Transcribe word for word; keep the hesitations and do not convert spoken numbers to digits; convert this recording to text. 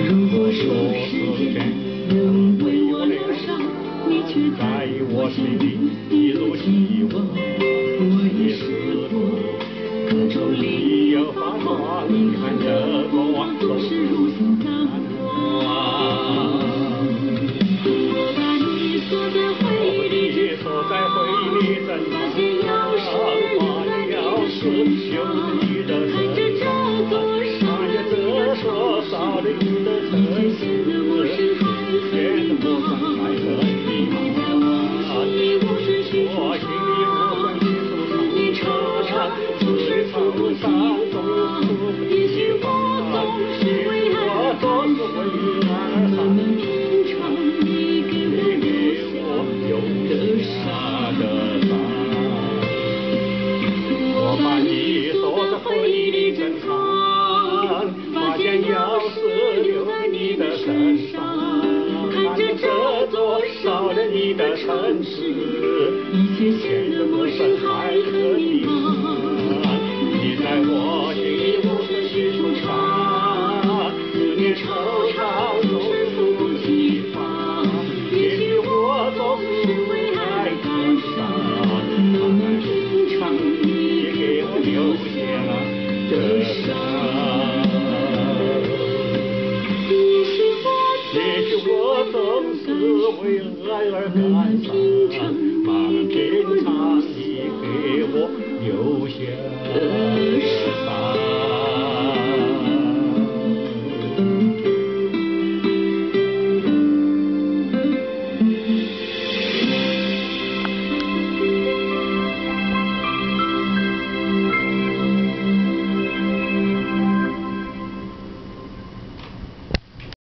如果说时间能为我疗伤，你却在我心里一如希望。我也试过各种理由发狂，你看这过往总是如此淡忘。我把你锁在回忆里，锁在回忆里，真发现钥匙留在你身上。看着这座少了这座少了你的城市，以前的陌生还很迷茫，我心里无声细说唱，你惆怅总是惆怅中，也许我总是为爱而伤，怎么品尝你给我留下的伤？我把你锁在回忆里珍藏，发现钥匙留在你的身上。看着这座少了你的城市，一切显得陌生还很迷茫。你在我心里无声细说唱，思念惆怅总是猝不及防。也许我总是为爱感伤，慢慢品尝你给我留下的伤。也许我总是为爱而感伤，慢慢品尝你给我留下的伤。